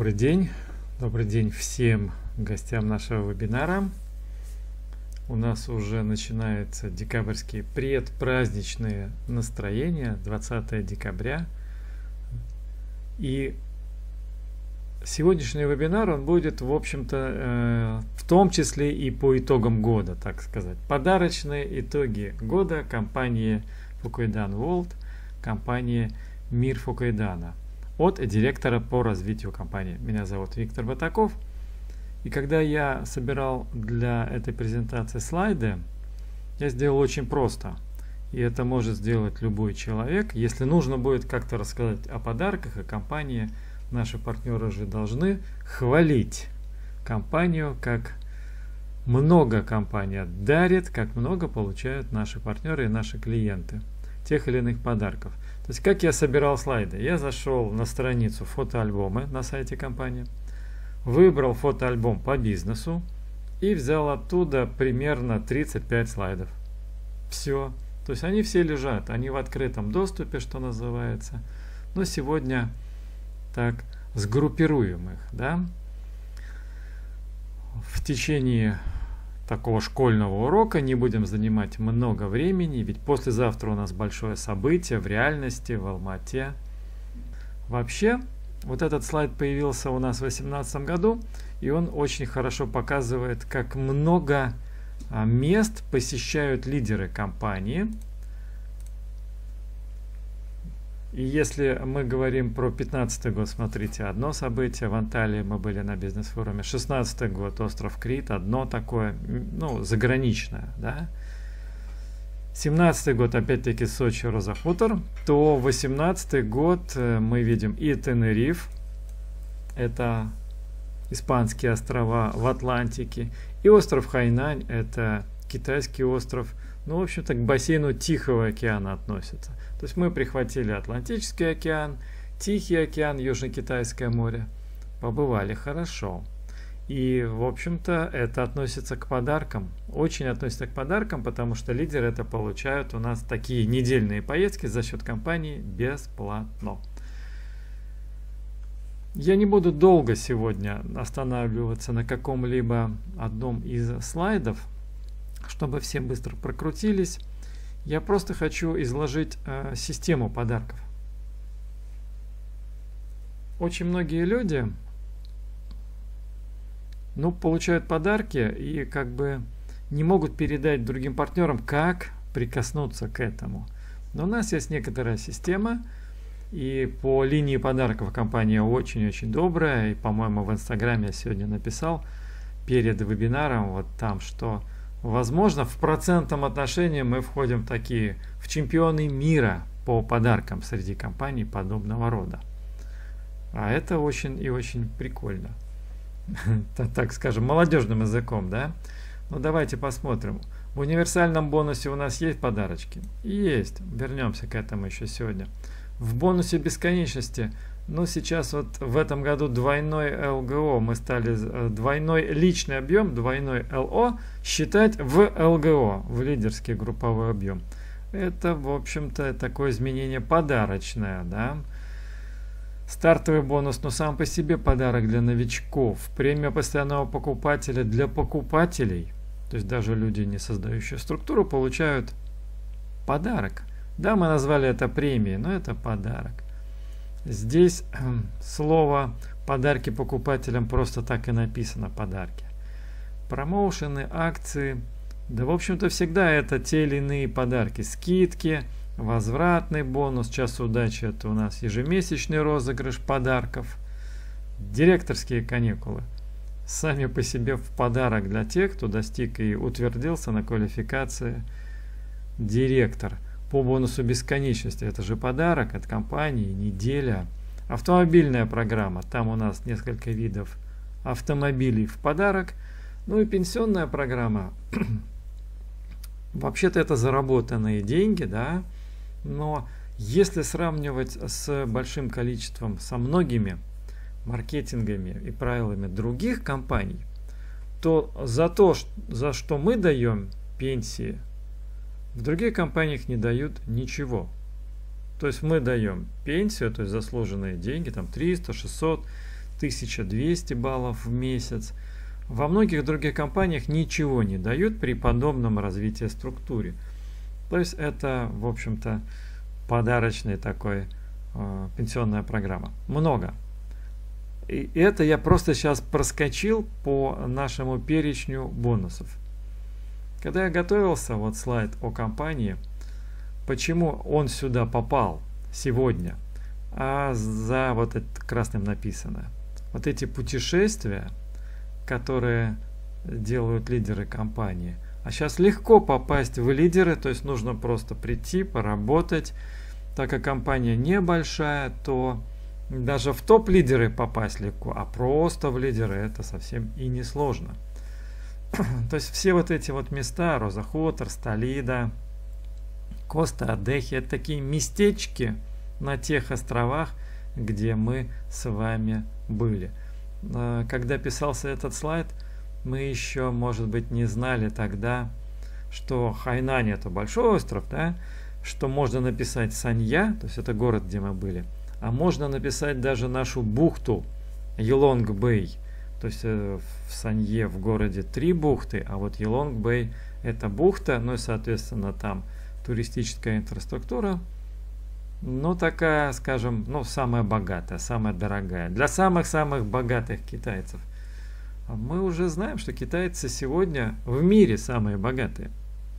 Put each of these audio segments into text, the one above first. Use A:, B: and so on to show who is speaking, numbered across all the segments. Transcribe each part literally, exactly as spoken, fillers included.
A: Добрый день. Добрый день всем гостям нашего вебинара. У нас уже начинаются декабрьские предпраздничные настроения, двадцатое декабря. И сегодняшний вебинар, он будет, в общем-то, э, в том числе и по итогам года, так сказать. Подарочные итоги года компании Fukuydan World, компании Мир Фукуйдана, от директора по развитию компании. Меня зовут Виктор Батаков. И когда я собирал для этой презентации слайды, я сделал очень просто. И это может сделать любой человек. Если нужно будет как-то рассказать о подарках, о компании, наши партнеры же должны хвалить компанию, как много компания дарит, как много получают наши партнеры и наши клиенты тех или иных подарков. То есть, как я собирал слайды? Я зашел на страницу фотоальбомы на сайте компании, выбрал фотоальбом по бизнесу и взял оттуда примерно тридцать пять слайдов. Все. То есть, они все лежат, они в открытом доступе, что называется. Но сегодня так сгруппируем их, да? В течение такого школьного урока не будем занимать много времени, ведь послезавтра у нас большое событие в реальности, в Алма-Ате. Вообще, вот этот слайд появился у нас в две тысячи восемнадцатом году, и он очень хорошо показывает, как много мест посещают лидеры компании. И если мы говорим про пятнадцатый год, смотрите, одно событие, в Анталии мы были на бизнес-форуме, шестнадцатый год, остров Крит, одно такое, ну, заграничное, да. семнадцатый год, опять-таки, Сочи, Роза Хутор, то восемнадцатый год мы видим и Тенериф, это испанские острова в Атлантике, и остров Хайнань, это китайский остров, ну, в общем-то, к бассейну Тихого океана относится. То есть мы прихватили Атлантический океан, Тихий океан, Южно-Китайское море. Побывали хорошо. И, в общем-то, это относится к подаркам. Очень относится к подаркам, потому что лидеры это получают у нас такие недельные поездки за счет компании бесплатно. Я не буду долго сегодня останавливаться на каком-либо одном из слайдов, чтобы все быстро прокрутились. Я просто хочу изложить э, систему подарков. Очень многие люди, ну, получают подарки и как бы не могут передать другим партнерам, как прикоснуться к этому. Но у нас есть некоторая система, и по линии подарков компания очень-очень добрая. И, по-моему, в Инстаграме я сегодня написал перед вебинаром вот там, что возможно, в процентном отношении мы входим такие в чемпионы мира по подаркам среди компаний подобного рода. А это очень и очень прикольно. Так скажем, молодежным языком, да? Ну давайте посмотрим. В универсальном бонусе у нас есть подарочки? Есть. Вернемся к этому еще сегодня. В бонусе бесконечности, ну сейчас вот в этом году двойной эл гэ о, мы стали двойной личный объем, двойной эл о считать в эл гэ о, в лидерский групповой объем. Это, в общем-то, такое изменение подарочное, да. Стартовый бонус, но сам по себе подарок для новичков. Премия постоянного покупателя для покупателей, то есть даже люди, не создающие структуру, получают подарок. Да, мы назвали это премией, но это подарок. Здесь э, слово «подарки покупателям» просто так и написано «подарки». Промоушены, акции, да, в общем-то, всегда это те или иные подарки. Скидки, возвратный бонус, час удачи – это у нас ежемесячный розыгрыш подарков. Директорские каникулы сами по себе в подарок для тех, кто достиг и утвердился на квалификации директор. По бонусу бесконечности, это же подарок от компании, неделя. Автомобильная программа, там у нас несколько видов автомобилей в подарок. Ну и пенсионная программа, вообще-то это заработанные деньги, да, но если сравнивать с большим количеством, со многими маркетингами и правилами других компаний, то за то, за что мы даем пенсии, в других компаниях не дают ничего. То есть мы даем пенсию, то есть заслуженные деньги, там триста, шестьсот, тысяча двести баллов в месяц. Во многих других компаниях ничего не дают при подобном развитии структуры. То есть это, в общем-то, подарочная такой э, пенсионная программа. Много. И это я просто сейчас проскочил по нашему перечню бонусов. Когда я готовился, вот слайд о компании, почему он сюда попал сегодня, а за вот это красным написано. Вот эти путешествия, которые делают лидеры компании. А сейчас легко попасть в лидеры, то есть нужно просто прийти, поработать. Так как компания небольшая, то даже в топ-лидеры попасть легко, а просто в лидеры это совсем и не сложно. То есть все вот эти вот места, Роза Хотор, Столида, Коста-Адехи, это такие местечки на тех островах, где мы с вами были. Когда писался этот слайд, мы еще, может быть, не знали тогда, что Хайнань это большой остров, да, что можно написать Санья, то есть это город, где мы были, а можно написать даже нашу бухту Елонг-Бэй. То есть в Санье в городе три бухты, а вот Елонг-Бэй это бухта, ну и соответственно там туристическая инфраструктура, ну такая, скажем, ну самая богатая, самая дорогая. Для самых-самых богатых китайцев. А мы уже знаем, что китайцы сегодня в мире самые богатые.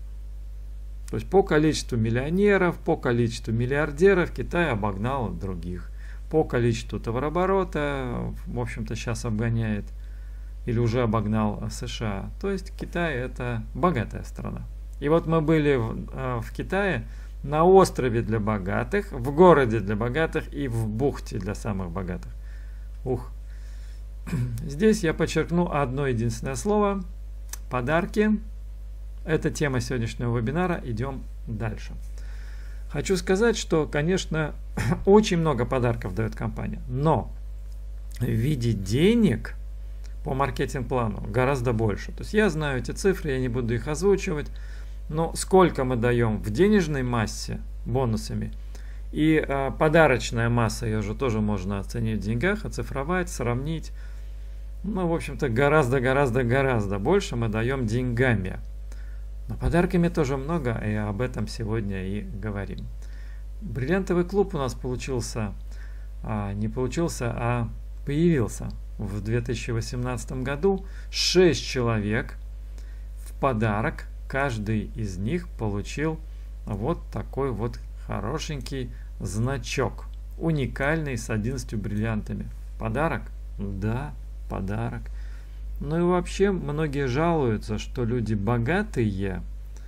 A: То есть по количеству миллионеров, по количеству миллиардеров Китай обогнал других. По количеству товарооборота, в общем-то, сейчас обгоняет или уже обогнал США. То есть Китай это богатая страна. И вот мы были в, в Китае на острове для богатых, в городе для богатых и в бухте для самых богатых. Ух. Здесь я подчеркну одно единственное слово. Подарки. Это тема сегодняшнего вебинара. Идем дальше. Хочу сказать, что, конечно, очень много подарков дает компания. Но в виде денег по маркетинг-плану гораздо больше. То есть я знаю эти цифры, я не буду их озвучивать. Но сколько мы даем в денежной массе бонусами и э, подарочная масса, ее же тоже можно оценить в деньгах, оцифровать, сравнить. Ну, в общем-то, гораздо-гораздо-гораздо больше мы даем деньгами. Но подарками тоже много, и об этом сегодня и говорим. Бриллиантовый клуб у нас получился, а, не получился, а появился в две тысячи восемнадцатом году. шесть человек в подарок. Каждый из них получил вот такой вот хорошенький значок. Уникальный, с одиннадцатью бриллиантами. Подарок? Да, подарок. Ну и вообще, многие жалуются, что люди богатые,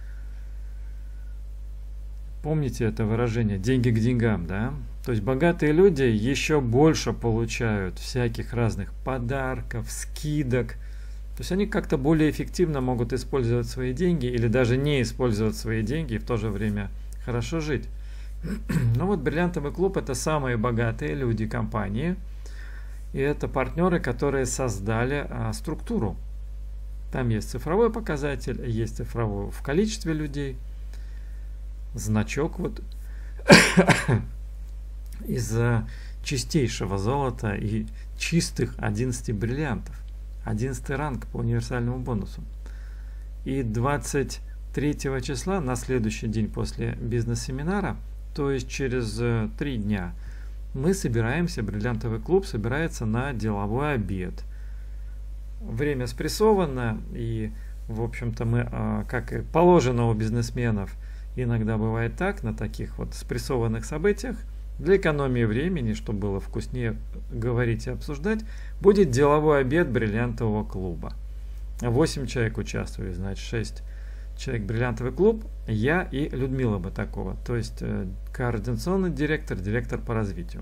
A: помните это выражение, деньги к деньгам, да? То есть богатые люди еще больше получают всяких разных подарков, скидок. То есть они как-то более эффективно могут использовать свои деньги или даже не использовать свои деньги и в то же время хорошо жить. Ну вот Бриллиантовый клуб это самые богатые люди компании. И это партнеры, которые создали а, структуру. Там есть цифровой показатель, есть цифровой в количестве людей. Значок вот из чистейшего золота и чистых одиннадцати бриллиантов. одиннадцатый ранг по универсальному бонусу. И двадцать третьего числа, на следующий день после бизнес-семинара, то есть через три дня, мы собираемся, Бриллиантовый клуб собирается на деловой обед. Время спрессовано, и, в общем-то, мы, как и положено у бизнесменов, иногда бывает так, на таких вот спрессованных событиях, для экономии времени, чтобы было вкуснее говорить и обсуждать, будет деловой обед Бриллиантового клуба. восемь человек участвуют, значит шесть человек Бриллиантовый клуб, я и Людмила Батакова, то есть координационный директор, директор по развитию.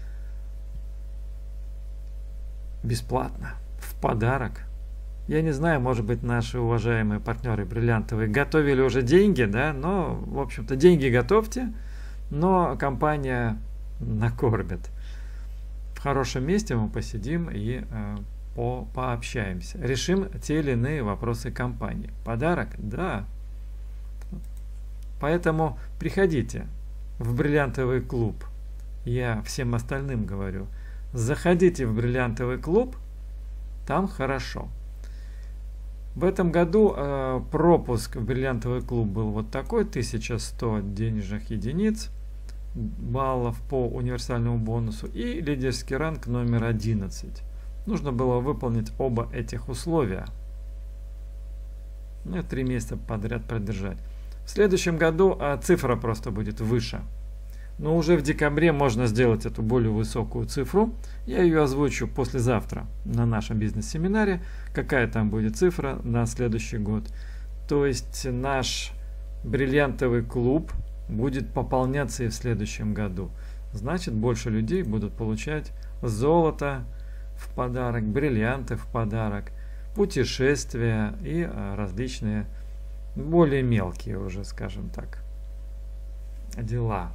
A: Бесплатно, в подарок. Я не знаю, может быть, наши уважаемые партнеры бриллиантовые готовили уже деньги, да, но, в общем-то, деньги готовьте, но компания накормит. В хорошем месте мы посидим и э, по, пообщаемся. Решим те или иные вопросы компании. Подарок? Да. Поэтому приходите в Бриллиантовый клуб. Я всем остальным говорю, Заходите в бриллиантовый клуб, там хорошо. В этом году э, пропуск в бриллиантовый клуб был вот такой: тысяча сто денежных единиц, баллов по универсальному бонусу и лидерский ранг номер одиннадцать. Нужно было выполнить оба этих условия. Ну, три месяца подряд продержать. В следующем году а, цифра просто будет выше. Но уже в декабре можно сделать эту более высокую цифру. Я ее озвучу послезавтра на нашем бизнес-семинаре, какая там будет цифра на следующий год. То есть наш бриллиантовый клуб будет пополняться и в следующем году. Значит, больше людей будут получать золото в подарок, бриллианты в подарок, путешествия и различные более мелкие уже, скажем так, дела.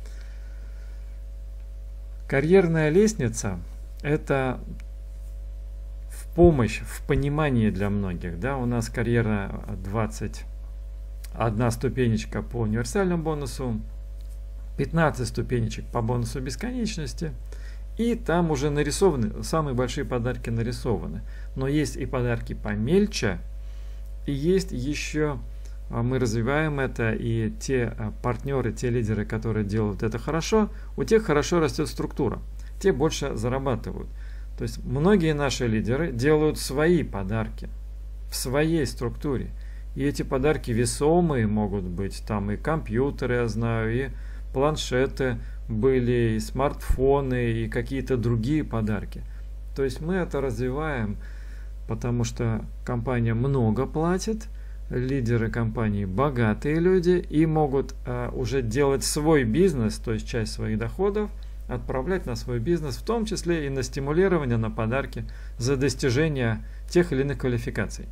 A: Карьерная лестница – это в помощь, в понимании для многих. Да? У нас карьера двадцать одна ступенечка по универсальному бонусу, пятнадцать ступенечек по бонусу бесконечности. И там уже нарисованы, самые большие подарки нарисованы. Но есть и подарки помельче, и есть еще, мы развиваем это, и те партнеры, те лидеры, которые делают это хорошо, у тех хорошо растет структура, те больше зарабатывают. То есть многие наши лидеры делают свои подарки в своей структуре. И эти подарки весомые могут быть, там и компьютеры, я знаю, и планшеты были, и смартфоны, и какие-то другие подарки. То есть мы это развиваем, потому что компания много платит, лидеры компании богатые люди и могут а, уже делать свой бизнес, то есть часть своих доходов отправлять на свой бизнес, в том числе и на стимулирование, на подарки за достижение тех или иных квалификаций.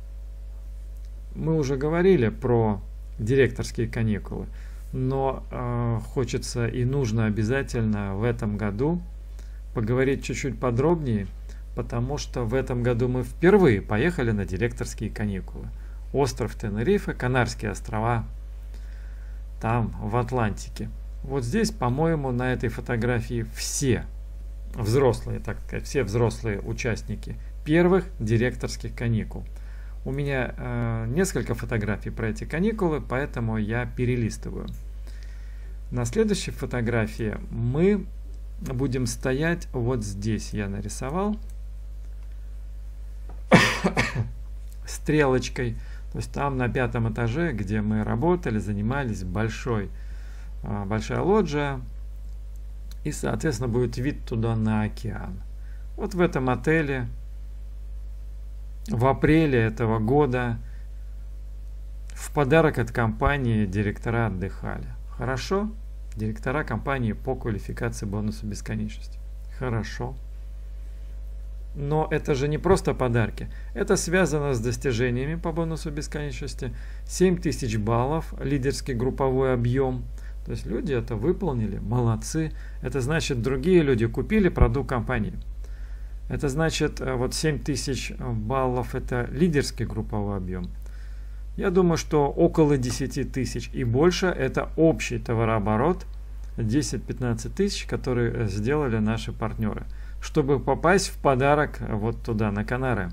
A: Мы уже говорили про директорские каникулы, но э, хочется и нужно обязательно в этом году поговорить чуть-чуть подробнее, потому что в этом году мы впервые поехали на директорские каникулы. Остров Тенерифе, Канарские острова, там, в Атлантике. Вот здесь, по-моему, на этой фотографии все взрослые, так сказать, все взрослые участники первых директорских каникул. У меня э, несколько фотографий про эти каникулы, поэтому я перелистываю. На следующей фотографии мы будем стоять вот здесь. Я нарисовал стрелочкой. То есть там на пятом этаже, где мы работали, занимались, большой, э, большая лоджия. И, соответственно, будет вид туда на океан. Вот в этом отеле в апреле этого года в подарок от компании директора отдыхали. Хорошо? Директора компании по квалификации бонуса бесконечности. Хорошо. Но это же не просто подарки. Это связано с достижениями по бонусу бесконечности. семь тысяч баллов, лидерский групповой объем. То есть люди это выполнили, молодцы. Это значит, другие люди купили продукт компании. Это значит, вот семь тысяч баллов это лидерский групповой объем. Я думаю, что около десять тысяч и больше это общий товарооборот десять-пятнадцать тысяч, которые сделали наши партнеры, чтобы попасть в подарок вот туда, на Канары.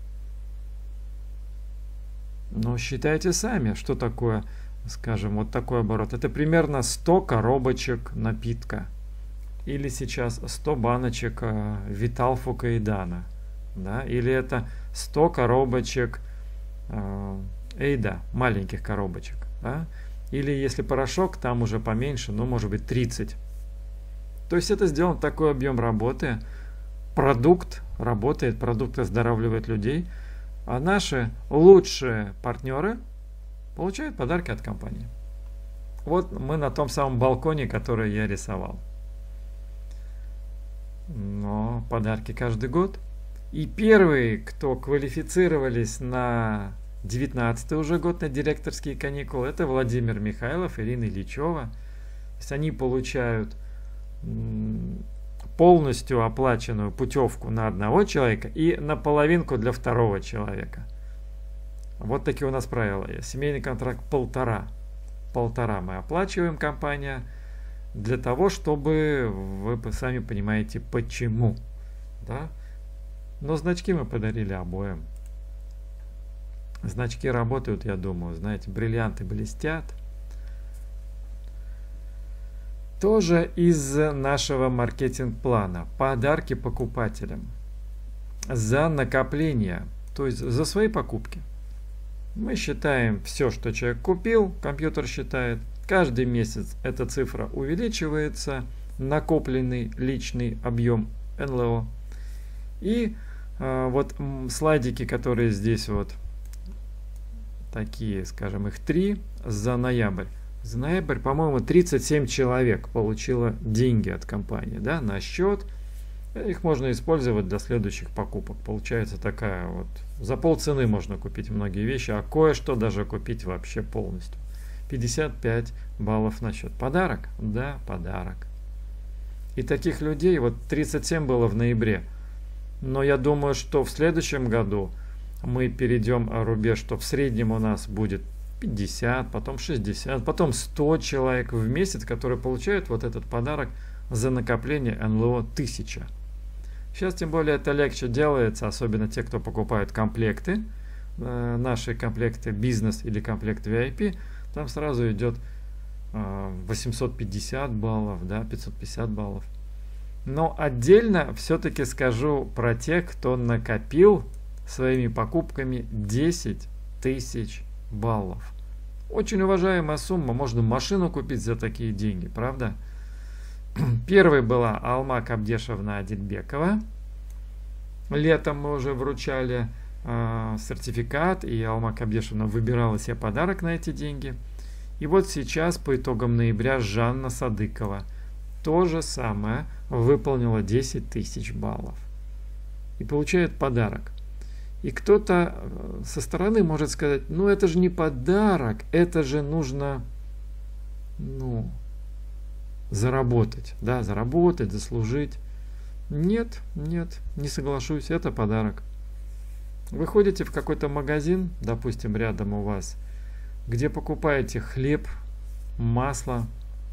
A: Но считайте сами, что такое, скажем, вот такой оборот. Это примерно сто коробочек напитка. Или сейчас сто баночек э, Витал Фукаидана, да? Или это сто коробочек э, Эйда, маленьких коробочек, да? Или если порошок, там уже поменьше, ну может быть тридцать. То есть это сделан такой объем работы, продукт работает, продукт оздоравливает людей, а наши лучшие партнеры получают подарки от компании. Вот мы на том самом балконе, который я рисовал. Но подарки каждый год. И первые, кто квалифицировались на девятнадцатый уже год на директорские каникулы, это Владимир Михайлов, Ирина Ильичева. То есть они получают полностью оплаченную путевку на одного человека и на половинку для второго человека. Вот такие у нас правила есть. Семейный контракт полтора. Полтора мы оплачиваем, компания. для того, чтобы, вы сами понимаете, почему. Да? Но значки мы подарили обоим. Значки работают, я думаю, знаете, бриллианты блестят. Тоже из нашего маркетинг-плана. Подарки покупателям за накопление, то есть за свои покупки. Мы считаем все, что человек купил, компьютер считает. Каждый месяц эта цифра увеличивается, накопленный личный объем эн эл о. И э, вот слайдики, которые здесь вот такие, скажем, их три за ноябрь. За ноябрь, по-моему, тридцать семь человек получило деньги от компании, да, на счет. Их можно использовать для следующих покупок. Получается такая вот, за полцены можно купить многие вещи, а кое-что даже купить вообще полностью. пятьдесят пять баллов на счет. Подарок? Да, подарок. И таких людей, вот тридцать семь было в ноябре. Но я думаю, что в следующем году мы перейдем рубеж, что в среднем у нас будет пятьдесят, потом шестьдесят, потом сто человек в месяц, которые получают вот этот подарок за накопление эн эл о тысяча. Сейчас тем более это легче делается, особенно те, кто покупают комплекты, э, наши комплекты бизнес или комплект ви ай пи, там сразу идет э, восемьсот пятьдесят баллов, да, пятьсот пятьдесят баллов. Но отдельно все-таки скажу про тех, кто накопил своими покупками десять тысяч баллов. Очень уважаемая сумма, можно машину купить за такие деньги, правда? Первой была Алма Кабдешевна Адильбекова. Летом мы уже вручали э, сертификат, и Алма Кабдешевна выбирала себе подарок на эти деньги. И вот сейчас, по итогам ноября, Жанна Садыкова то же самое выполнила десять тысяч баллов. И получает подарок. И кто-то со стороны может сказать, ну это же не подарок, это же нужно, ну, заработать, да, заработать, заслужить. Нет, нет, не соглашусь, это подарок. Вы ходите в какой-то магазин, допустим, рядом у вас, где покупаете хлеб, масло,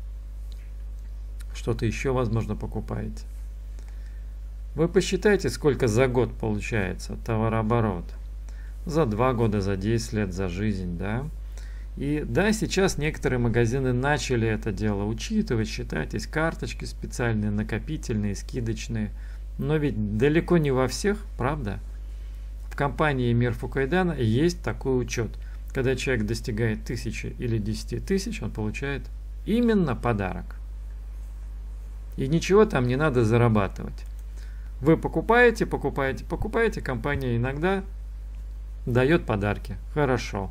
A: что-то еще, возможно, покупаете. Вы посчитайте, сколько за год получается товарооборот. За два года, за десять лет, за жизнь, да. И да, сейчас некоторые магазины начали это дело учитывать, считать. Есть карточки специальные, накопительные, скидочные. Но ведь далеко не во всех, правда? В компании Мир Фукайдана есть такой учет. Когда человек достигает тысячи или десяти тысяч, он получает именно подарок. И ничего там не надо зарабатывать. Вы покупаете, покупаете, покупаете, компания иногда дает подарки. Хорошо.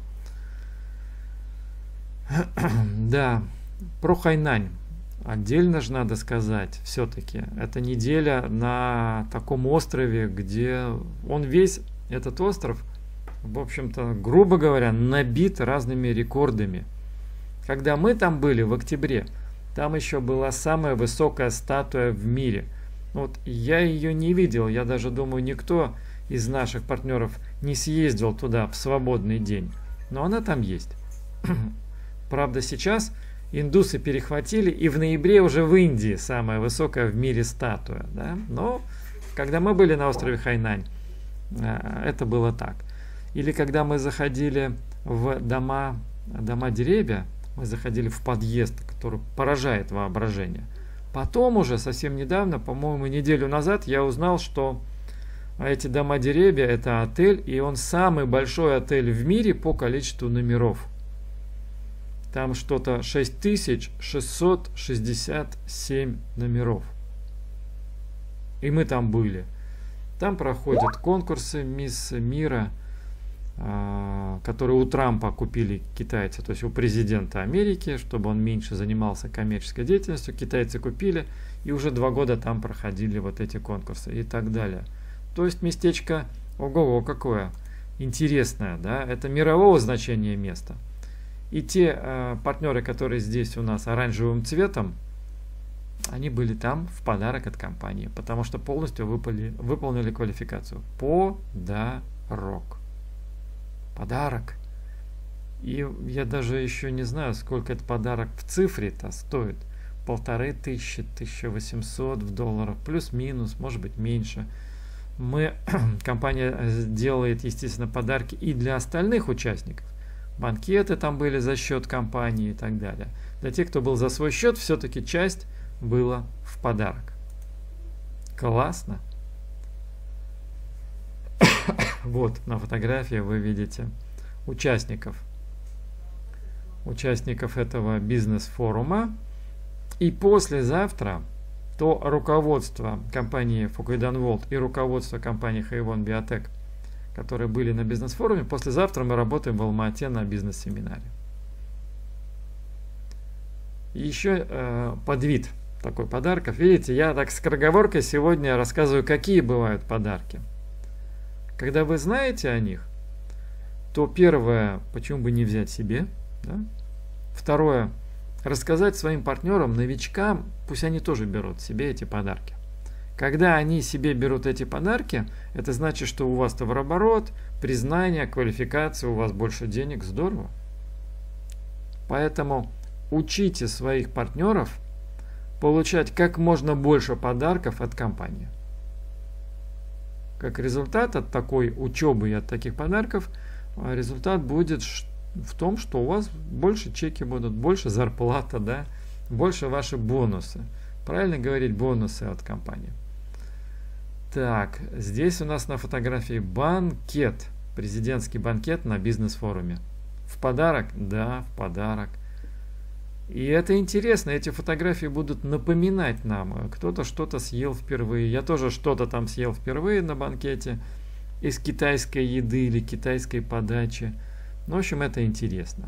A: Да, про Хайнань. Отдельно же надо сказать, все-таки. Это неделя на таком острове, где он весь, этот остров, в общем-то, грубо говоря, набит разными рекордами. Когда мы там были в октябре, там еще была самая высокая статуя в мире. Вот я ее не видел, я даже думаю, никто из наших партнеров не съездил туда в свободный день. Но она там есть. Правда, сейчас индусы перехватили, и в ноябре уже в Индии самая высокая в мире статуя. Да? Но когда мы были на острове Хайнань, это было так. Или когда мы заходили в дома, дома деревья, мы заходили в подъезд, который поражает воображение. Потом уже, совсем недавно, по-моему, неделю назад, я узнал, что эти дома деревья – это отель, и он самый большой отель в мире по количеству номеров. Там что-то шесть тысяч шестьсот шестьдесят семь номеров. И мы там были. Там проходят конкурсы Мисс Мира, которые у Трампа купили китайцы, то есть у президента Америки, чтобы он меньше занимался коммерческой деятельностью. Китайцы купили, и уже два года там проходили вот эти конкурсы и так далее. То есть местечко, ого-го, какое интересное, да, это мирового значения место. И те э, партнеры, которые здесь у нас оранжевым цветом, они были там в подарок от компании, потому что полностью выпали, выполнили квалификацию. Подарок. Подарок. И я даже еще не знаю, сколько этот подарок в цифре-то стоит. полторы тысячи, тысяча восемьсот в долларах, плюс-минус, может быть меньше. Мы, компания делает, естественно, подарки и для остальных участников. Банкеты там были за счет компании и так далее. Для тех, кто был за свой счет, все-таки часть была в подарок. Классно. Вот на фотографии вы видите участников. Участников этого бизнес-форума. И послезавтра то руководство компании Fukuidan World и руководство компании Haevon Biotech, которые были на бизнес-форуме, послезавтра мы работаем в Алма-Ате на бизнес-семинаре. Еще э, подвид такой подарков. Видите, я так скороговоркой сегодня рассказываю, какие бывают подарки. Когда вы знаете о них, то первое, почему бы не взять себе, да? Второе, рассказать своим партнерам, новичкам, пусть они тоже берут себе эти подарки. Когда они себе берут эти подарки, это значит, что у вас товарооборот, признание, квалификация, у вас больше денег, здорово. Поэтому учите своих партнеров получать как можно больше подарков от компании. Как результат от такой учебы и от таких подарков, результат будет в том, что у вас больше чеки будут, больше зарплата, да, больше ваши бонусы. Правильно говорить, бонусы от компании. Так, здесь у нас на фотографии банкет, президентский банкет на бизнес-форуме. В подарок? Да, в подарок. И это интересно, эти фотографии будут напоминать нам, кто-то что-то съел впервые. Я тоже что-то там съел впервые на банкете из китайской еды или китайской подачи. Ну, в общем, это интересно.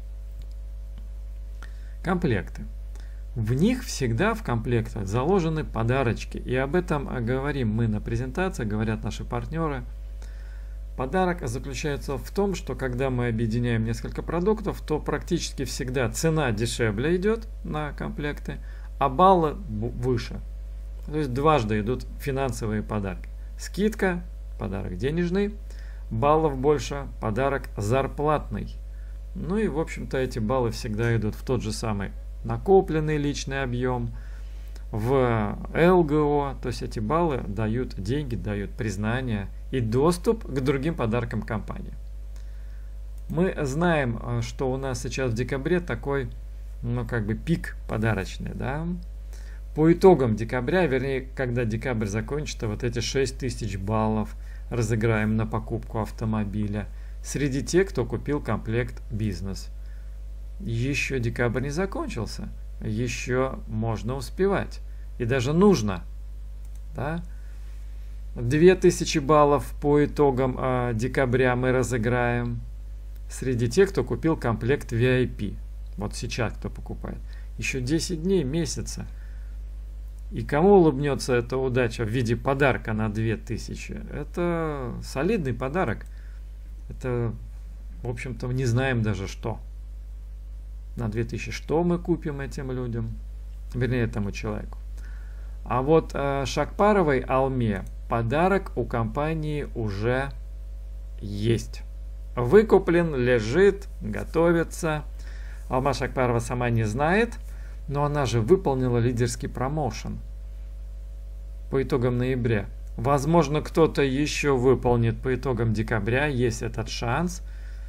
A: Комплекты. В них всегда в комплектах заложены подарочки. И об этом говорим мы на презентации, говорят наши партнеры. Подарок заключается в том, что когда мы объединяем несколько продуктов, то практически всегда цена дешевле идет на комплекты, а баллы выше. То есть дважды идут финансовые подарки. Скидка, подарок денежный, баллов больше, подарок зарплатный. Ну и в общем-то эти баллы всегда идут в тот же самый накопленный личный объем, в эл гэ о, то есть эти баллы дают деньги, дают признание и доступ к другим подаркам компании. Мы знаем, что у нас сейчас в декабре такой, ну как бы пик подарочный, да. По итогам декабря, вернее, когда декабрь закончится, вот эти шесть тысяч баллов разыграем на покупку автомобиля среди тех, кто купил комплект бизнес. Еще декабрь не закончился, еще можно успевать и даже нужно, да? две тысячи баллов по итогам э, декабря мы разыграем среди тех, кто купил комплект ви ай пи. Вот сейчас кто покупает. Еще десять дней, месяца. И кому улыбнется эта удача в виде подарка на две тысячи? Это солидный подарок. Это, в общем-то, не знаем даже что. На две тысячи что мы купим этим людям? Вернее, этому человеку. А вот э, Шакпаровой Алме подарок у компании уже есть. Выкуплен, лежит, готовится. Алма Шакпарова сама не знает, но она же выполнила лидерский промоушен по итогам ноября. Возможно, кто-то еще выполнит по итогам декабря. Есть этот шанс.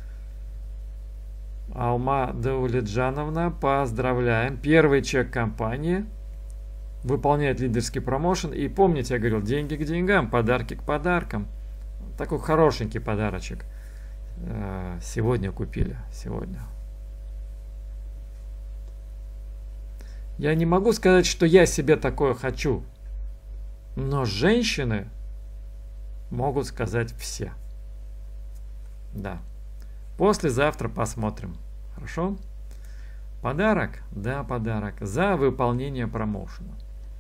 A: Алма Даулетжановна, поздравляем. Первый чек компании. Выполняет лидерский промоушен. И помните, я говорил, деньги к деньгам, подарки к подаркам. Такой хорошенький подарочек. Сегодня купили. Сегодня. Я не могу сказать, что я себе такое хочу. Но женщины могут сказать все. Да. Послезавтра посмотрим. Хорошо? Подарок? Да, подарок. За выполнение промоушена.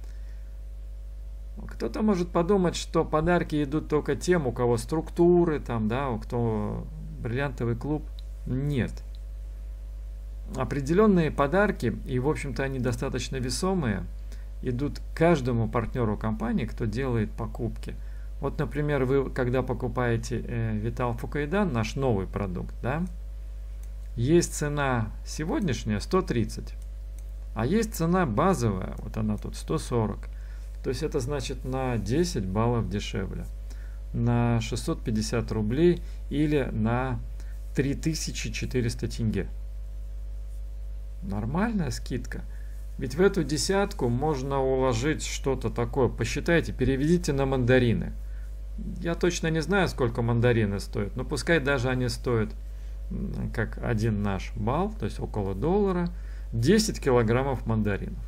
A: Кто-то может подумать, что подарки идут только тем, у кого структуры, там, да, у кто бриллиантовый клуб. Нет. Определенные подарки, и в общем-то они достаточно весомые, идут каждому партнеру компании, кто делает покупки. Вот, например, вы, когда покупаете э, Vital Fukuidan, наш новый продукт, да, есть цена сегодняшняя сто тридцать. А есть цена базовая, вот она тут сто сорок. То есть это значит на десять баллов дешевле. На шестьсот пятьдесят рублей или на три тысячи четыреста тенге. Нормальная скидка. Ведь в эту десятку можно уложить что-то такое. Посчитайте, переведите на мандарины. Я точно не знаю, сколько мандарины стоят, но пускай даже они стоят как один наш балл, то есть около доллара, десять килограммов мандаринов.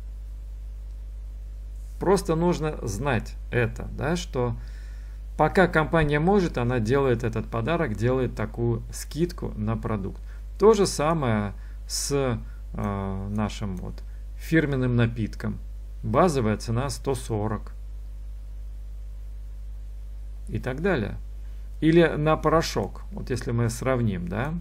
A: Просто нужно знать это, да, что пока компания может, она делает этот подарок, делает такую скидку на продукт. То же самое с э, нашим вот фирменным напитком. Базовая цена сто сорок. И так далее. Или на порошок. Вот если мы сравним, да.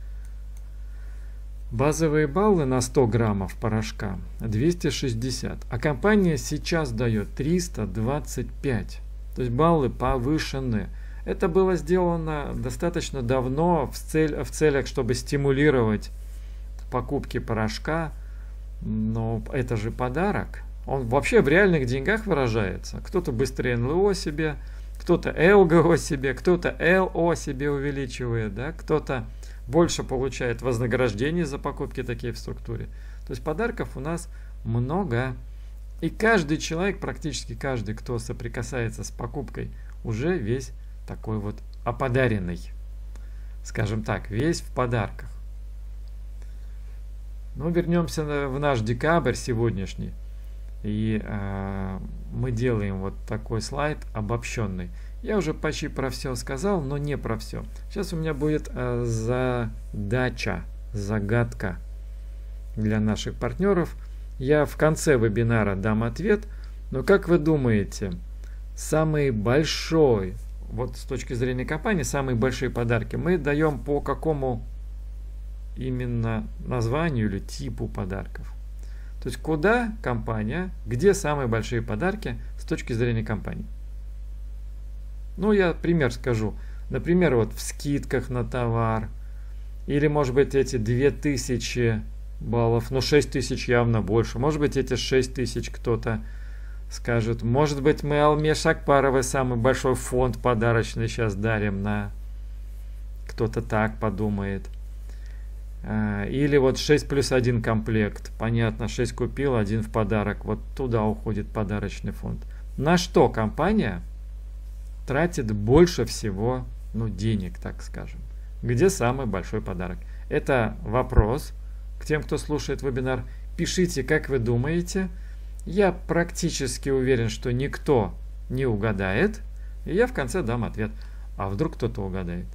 A: Базовые баллы на сто граммов порошка двести шестьдесят. А компания сейчас дает триста двадцать пять. То есть баллы повышены. Это было сделано достаточно давно в, цель, в целях, чтобы стимулировать покупки порошка. Но это же подарок. Он вообще в реальных деньгах выражается. Кто-то быстрее эн эл о себе, кто-то эл гэ о себе, кто-то эл о себе увеличивает, да? Кто-то больше получает вознаграждение за покупки такие в структуре. То есть подарков у нас много. И каждый человек, практически каждый, кто соприкасается с покупкой, уже весь такой вот оподаренный. Скажем так, весь в подарках. Но вернемся в наш декабрь сегодняшний. И э, мы делаем вот такой слайд обобщенный. Я уже почти про все сказал, но не про все. Сейчас у меня будет э, задача, загадка для наших партнеров. Я в конце вебинара дам ответ. Но как вы думаете, самый большой, вот с точки зрения компании, самые большие подарки мы даем по какому именно названию или типу подарков? То есть куда компания, где самые большие подарки с точки зрения компании? Ну, я пример скажу. Например, вот в скидках на товар. Или, может быть, эти две тысячи баллов. Ну, шесть тысяч явно больше. Может быть, эти шесть тысяч кто-то скажет. Может быть, мы Алме Шакпаровой самый большой фонд подарочный сейчас дарим на... Кто-то так подумает. Или вот шесть плюс один комплект. Понятно, шесть купил, один в подарок. Вот туда уходит подарочный фонд. На что компания тратит больше всего, ну, денег, так скажем? Где самый большой подарок? Это вопрос к тем, кто слушает вебинар. Пишите, как вы думаете. Я практически уверен, что никто не угадает. И я в конце дам ответ. А вдруг кто-то угадает?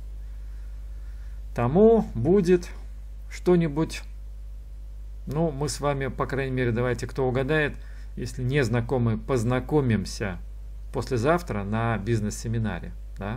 A: Тому будет что-нибудь, ну, мы с вами, по крайней мере, давайте, кто угадает, если не знакомы, познакомимся послезавтра на бизнес-семинаре, да?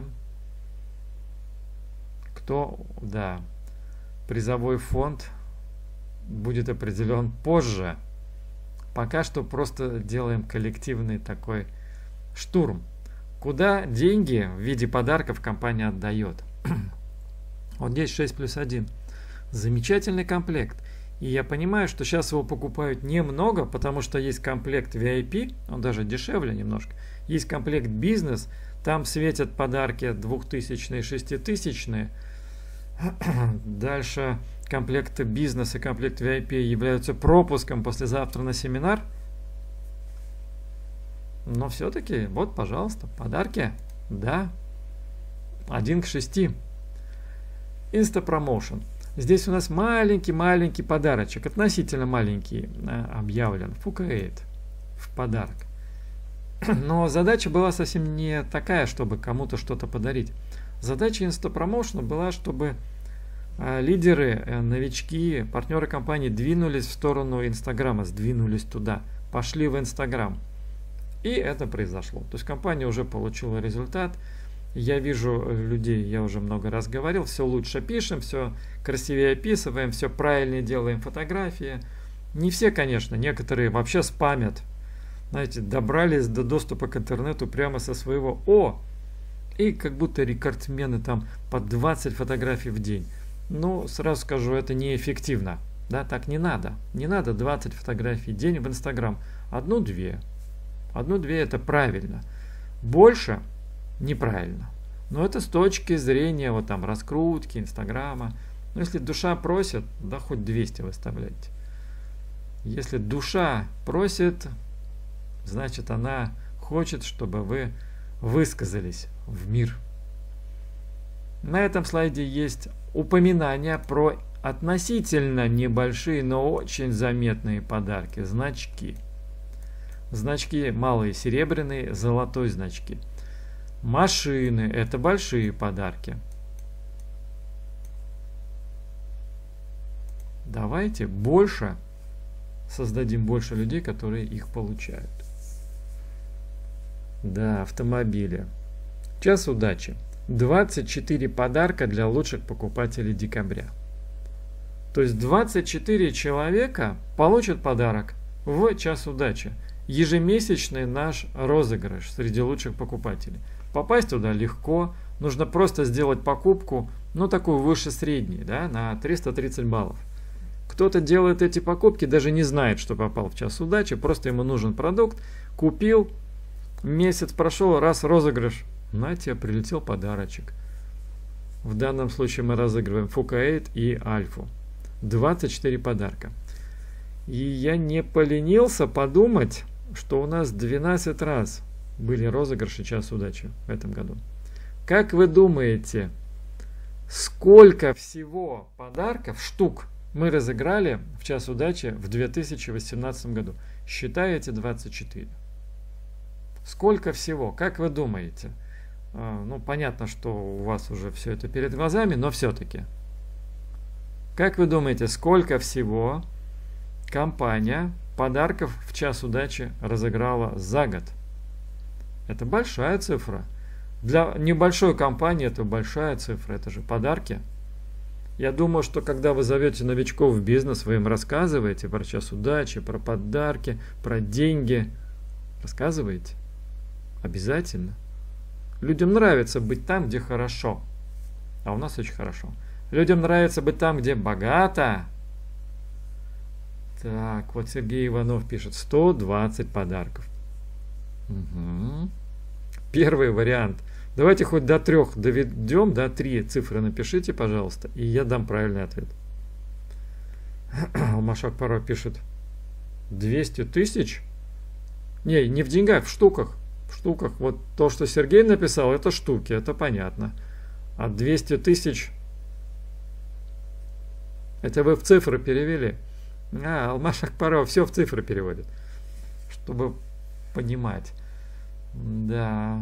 A: Кто, да, призовой фонд будет определен позже. Пока что просто делаем коллективный такой штурм. Куда деньги в виде подарков компания отдает? Вот здесь шесть плюс один. Замечательный комплект. И я понимаю, что сейчас его покупают немного, потому что есть комплект ви ай пи, он даже дешевле немножко. Есть комплект бизнес, там светят подарки двухтысячные, шеститысячные. Дальше комплекты бизнес и комплект ви ай пи являются пропуском послезавтра на семинар. Но все-таки, вот, пожалуйста, подарки. Да. один к шести. Инстапромоушен. Здесь у нас маленький-маленький подарочек, относительно маленький, объявлен. Фукаэйт в подарок. Но задача была совсем не такая, чтобы кому-то что-то подарить. Задача инстапромоушена была, чтобы лидеры, новички, партнеры компании двинулись в сторону Инстаграма, сдвинулись туда, пошли в Инстаграм. И это произошло. То есть компания уже получила результат. Я вижу людей, я уже много раз говорил, все лучше пишем, все красивее описываем, все правильнее делаем фотографии. Не все, конечно, некоторые вообще спамят. Знаете, добрались до доступа к интернету прямо со своего О, и как будто рекордсмены там по двадцать фотографий в день. Ну, сразу скажу, это неэффективно. Да, так не надо. Не надо двадцать фотографий в день в Инстаграм. Одну-две. Одну-две это правильно. Больше неправильно. Но это с точки зрения вот там раскрутки Инстаграма. Но если душа просит, да хоть двести выставляйте. Если душа просит, значит она хочет, чтобы вы высказались в мир. На этом слайде есть упоминание про относительно небольшие, но очень заметные подарки. Значки. Значки малые серебряные, золотой значки. Машины – это большие подарки. Давайте больше создадим больше людей, которые их получают. Да, автомобили. Час удачи. двадцать четыре подарка для лучших покупателей декабря. То есть двадцать четыре человека получат подарок в час удачи. Ежемесячный наш розыгрыш среди лучших покупателей. Попасть туда легко. Нужно просто сделать покупку, ну такую выше средней, да, на триста тридцать баллов. Кто-то делает эти покупки, даже не знает, что попал в час удачи. Просто ему нужен продукт. Купил, месяц прошел, раз розыгрыш. На тебе прилетел подарочек. В данном случае мы разыгрываем Fuka восемь и Альфу. двадцать четыре подарка. И я не поленился подумать, что у нас двенадцать раз были розыгрыши час удачи в этом году. Как вы думаете, сколько всего подарков, штук, мы разыграли в час удачи в две тысячи восемнадцатом году? Считаете двадцать четыре? Сколько всего? Как вы думаете? Ну, понятно, что у вас уже все это перед глазами, но все-таки. Как вы думаете, сколько всего компания подарков в час удачи разыграла за год? Это большая цифра. Для небольшой компании это большая цифра. Это же подарки. Я думаю, что когда вы зовете новичков в бизнес, вы им рассказываете про час удачи, про подарки, про деньги. Рассказываете? Обязательно. Людям нравится быть там, где хорошо. А у нас очень хорошо. Людям нравится быть там, где богато. Так, вот Сергей Иванов пишет сто двадцать подарков. Угу. Первый вариант. Давайте хоть до трех доведем, до три цифры напишите, пожалуйста, и я дам правильный ответ. Машак Паро пишет двести тысяч. Не, не в деньгах, в штуках. В штуках. Вот то, что Сергей написал, это штуки, это понятно. А двести тысяч, это вы в цифры перевели. А, Алмаш Акбаров все в цифры переводит, чтобы понимать. Да.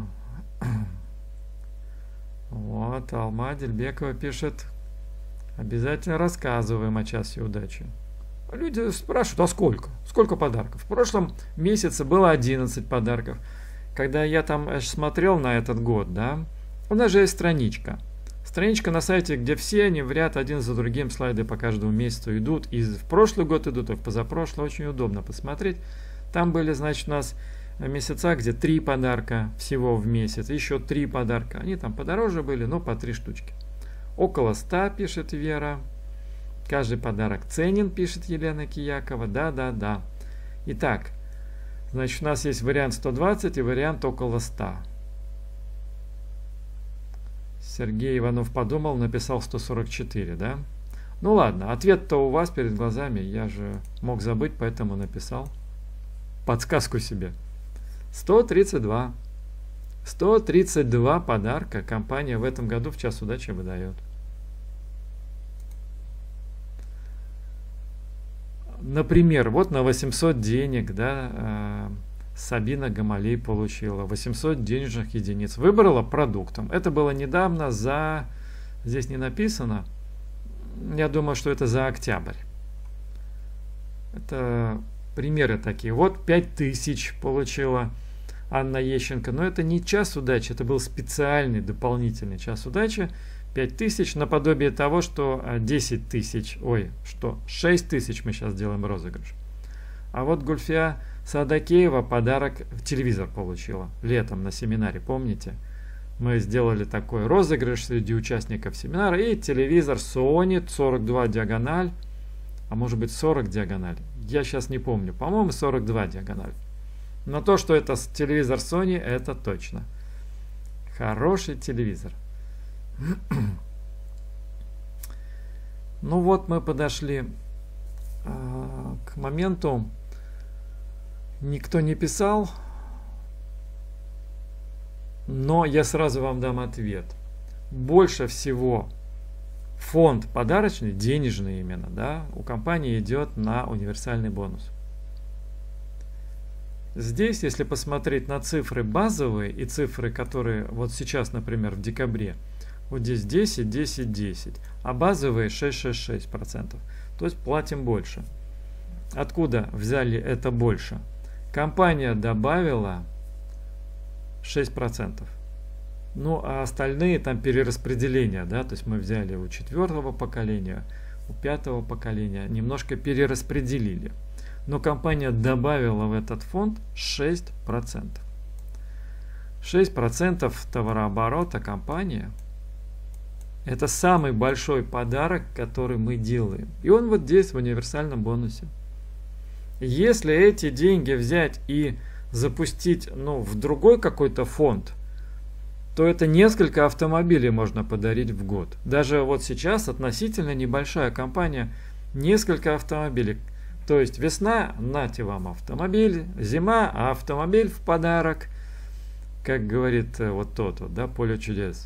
A: Вот, Алма Дельбекова пишет: обязательно рассказываем о часе удачи. Люди спрашивают, а сколько? Сколько подарков? В прошлом месяце было одиннадцать подарков. Когда я там смотрел на этот год, да, у нас же есть страничка. Страничка на сайте, где все они в ряд один за другим слайды по каждому месяцу идут. И в прошлый год идут, и в позапрошлый. Очень удобно посмотреть. Там были, значит, у нас месяца, где три подарка всего в месяц. Еще три подарка. Они там подороже были, но по три штучки. Около ста, пишет Вера. Каждый подарок ценен, пишет Елена Киякова. Да-да-да. Итак, значит, у нас есть вариант сто двадцать и вариант около ста. Сергей Иванов подумал, написал сто сорок четыре, да? Ну ладно, ответ-то у вас перед глазами, я же мог забыть, поэтому написал подсказку себе. сто тридцать два. сто тридцать два подарка компания в этом году в час удачи выдает. Например, вот на восемьсот денег, да, Сабина Гамалей получила восемьсот денежных единиц. Выбрала продуктом. Это было недавно за... Здесь не написано. Я думаю, что это за октябрь. Это примеры такие. Вот пять тысяч получила Анна Ещенко. Но это не час удачи. Это был специальный дополнительный час удачи. пять тысяч наподобие того, что десять тысяч. Ой, что? шесть тысяч мы сейчас делаем розыгрыш. А вот Гульфия Садакеева подарок, телевизор получила летом на семинаре, помните? Мы сделали такой розыгрыш среди участников семинара, и телевизор Sony сорок два диагональ а может быть сорок диагональ. Я сейчас не помню, по-моему сорок два диагональ. Но то, что это телевизор Sony, это точно. Хороший телевизор. Ну вот мы подошли э, к моменту. Никто не писал, но я сразу вам дам ответ. Больше всего фонд подарочный, денежный именно, да, у компании идет на универсальный бонус. Здесь, если посмотреть на цифры базовые и цифры, которые вот сейчас, например, в декабре, вот здесь десять, десять, десять, а базовые шесть, шесть, шесть процентов. То есть платим больше. Откуда взяли это больше? Компания добавила шесть процентов. Ну, а остальные там перераспределения, да, то есть мы взяли у четвертого поколения, у пятого поколения, немножко перераспределили. Но компания добавила в этот фонд шесть процентов. шесть процентов товарооборота компании — это самый большой подарок, который мы делаем. И он вот здесь в универсальном бонусе. Если эти деньги взять и запустить, ну, в другой какой-то фонд, то это несколько автомобилей можно подарить в год. Даже вот сейчас относительно небольшая компания, несколько автомобилей. То есть весна, нате вам автомобиль, зима, автомобиль в подарок. Как говорит вот тот вот, да, Поле чудес.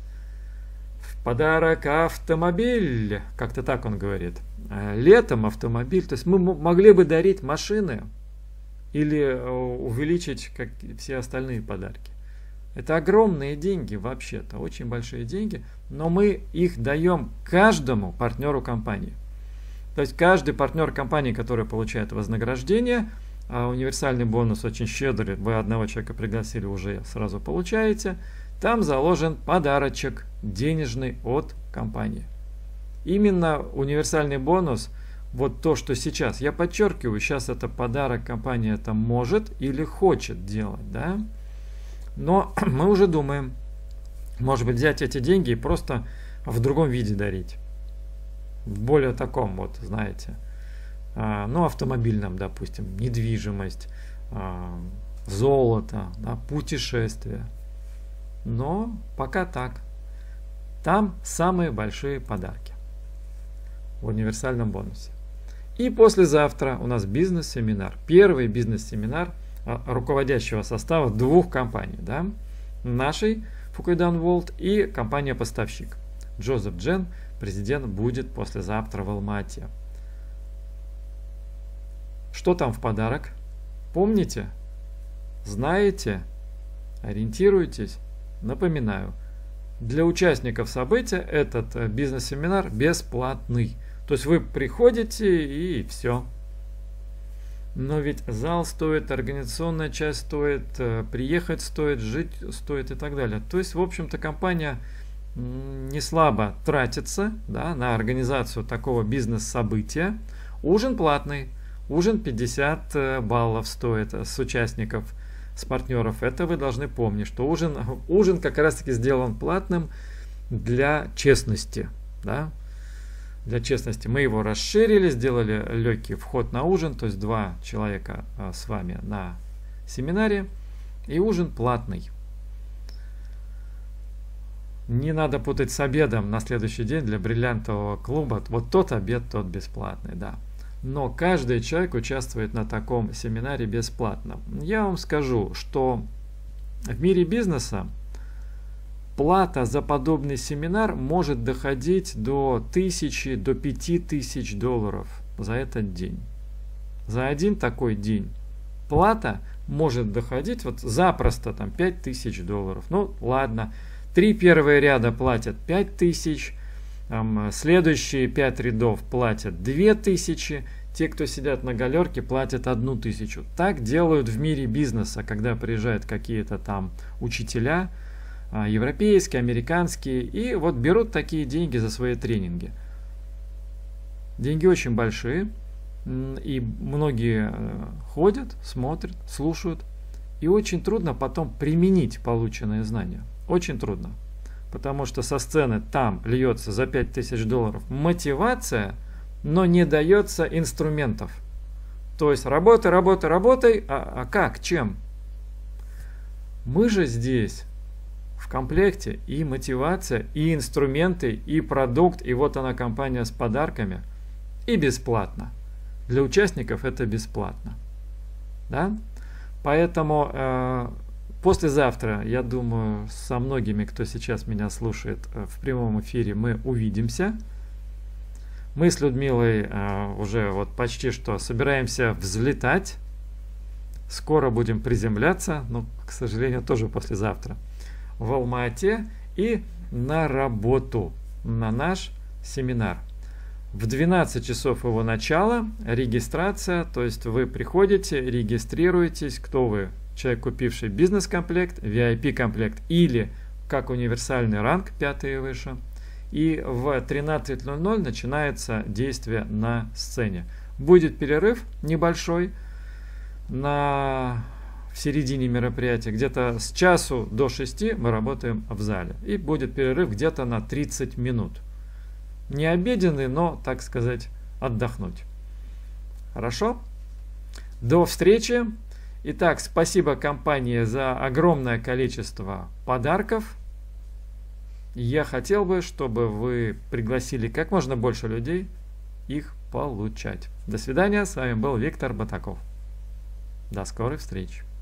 A: В подарок автомобиль, как-то так он говорит. Летом автомобиль. То есть мы могли бы дарить машины или увеличить как все остальные подарки. Это огромные деньги вообще-то, очень большие деньги, но мы их даем каждому партнеру компании. То есть каждый партнер компании, который получает вознаграждение, а универсальный бонус очень щедрый, вы одного человека пригласили, уже сразу получаете, там заложен подарочек денежный от компании. Именно универсальный бонус, вот то, что сейчас, я подчеркиваю, сейчас это подарок, компания это может или хочет делать, да? Но мы уже думаем, может быть, взять эти деньги и просто в другом виде дарить. В более таком, вот, знаете, а, ну, автомобильном, допустим, недвижимость, а, золото, да, путешествия. Но пока так. Там самые большие подарки в универсальном бонусе. И послезавтра у нас бизнес-семинар. Первый бизнес-семинар руководящего состава двух компаний, да, нашей Fukuidan World и компания-поставщик. Джозеф Джен, президент, будет послезавтра в Алма-Ате. Что там в подарок? Помните? Знаете? Ориентируйтесь? Напоминаю, для участников события этот бизнес-семинар бесплатный. То есть вы приходите и все. Но ведь зал стоит, организационная часть стоит, приехать стоит, жить стоит и так далее. То есть, в общем-то, компания не слабо тратится, да, на организацию такого бизнес-события. Ужин платный, ужин пятьдесят баллов стоит с участников, с партнеров. Это вы должны помнить, что ужин, ужин как раз-таки сделан платным для честности, да. Для честности мы его расширили, сделали легкий вход на ужин, то есть два человека а, с вами на семинаре, и ужин платный. Не надо путать с обедом на следующий день для бриллиантового клуба. Вот тот обед, тот бесплатный, да. Но каждый человек участвует на таком семинаре бесплатно. Я вам скажу, что в мире бизнеса плата за подобный семинар может доходить до тысячи, до пяти тысяч долларов за этот день. За один такой день плата может доходить вот запросто там пять тысяч долларов. Ну ладно, три первые ряда платят пять тысяч, там, следующие пять рядов платят две тысячи, те, кто сидят на галерке, платят одну тысячу. Так делают в мире бизнеса, когда приезжают какие-то там учителя, европейские, американские, и вот берут такие деньги за свои тренинги. Деньги очень большие, и многие ходят, смотрят, слушают, и очень трудно потом применить полученные знания. Очень трудно, потому что со сцены там льется за пять тысяч долларов мотивация, но не дается инструментов. То есть работай, работай, работай, а, а как, чем? Мы же здесь в комплекте и мотивация, и инструменты, и продукт, и вот она компания с подарками, и бесплатно. Для участников это бесплатно. Да? Поэтому э, послезавтра, я думаю, со многими, кто сейчас меня слушает э, в прямом эфире, мы увидимся. Мы с Людмилой э, уже вот почти что собираемся взлетать. Скоро будем приземляться, но, к сожалению, тоже послезавтра, в Алма-Ате и на работу, на наш семинар. В двенадцать часов его начала регистрация, то есть вы приходите, регистрируетесь, кто вы, человек, купивший бизнес-комплект, ви ай пи-комплект или как универсальный ранг пятый и выше. И в тринадцать ноль ноль начинается действие на сцене. Будет перерыв небольшой на в середине мероприятия, где-то с часу до шести мы работаем в зале. И будет перерыв где-то на тридцать минут. Не обеденный, но, так сказать, отдохнуть. Хорошо? До встречи. Итак, спасибо компании за огромное количество подарков. Я хотел бы, чтобы вы пригласили как можно больше людей их получать. До свидания. С вами был Виктор Батаков. До скорой встречи.